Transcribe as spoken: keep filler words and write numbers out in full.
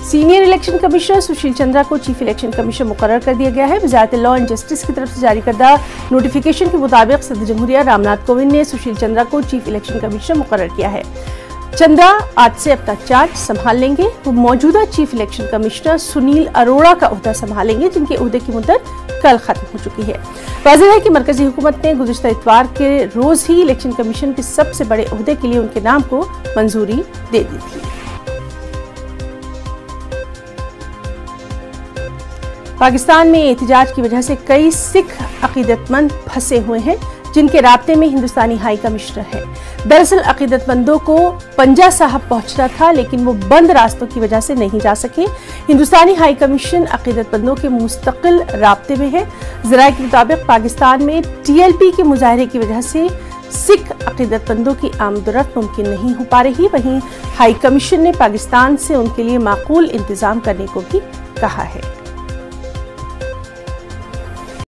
Senior election commissioner Sushil Chandra को chief election commissioner मुकर्रर कर दिया गया है। वजारत लॉ एंड जस्टिस की तरफ से जारी करदा नोटिफिकेशन के मुताबिक सदर जमहूरिया रामनाथ कोविंद ने सुशील चंद्रा को चीफ इलेक्शन कमिश्नर मुकर्रर किया है। चंद्रा आज से अपना चार्ज संभाल लेंगे। वो मौजूदा chief election commissioner Sunil Arora का ओहदा संभालेंगे, जिनके ओहदे की मुद्दत कल खत्म हो चुकी है। वाज़ेह है कि मरकजी हुकूमत ने गुज़िश्ता इतवार के रोज ही इलेक्शन कमीशन के सबसे बड़े ओहदे के लिए उनके नाम को मंजूरी दे दी थी। पाकिस्तान में एहतजाज की वजह से कई सिख अकीदतमंद फंसे हुए हैं, जिनके राब्ते में हिंदुस्तानी हाई कमिश्नर है। दरअसल अकीदतमंदों को पंजा साहब पहुंचना था, लेकिन वो बंद रास्तों की वजह से नहीं जा सके। हिंदुस्तानी हाई कमीशन अकीदतमंदों के मुस्तकिल राब्ते में है। ज़राए के मुताबिक पाकिस्तान में टी एल पी के मुजाहरे की वजह से सिख अकीदतमंदों की आमदरफ्त मुमकिन नहीं हो पा रही। वहीं हाई कमीशन ने पाकिस्तान से उनके लिए माकूल इंतजाम करने को भी कहा है।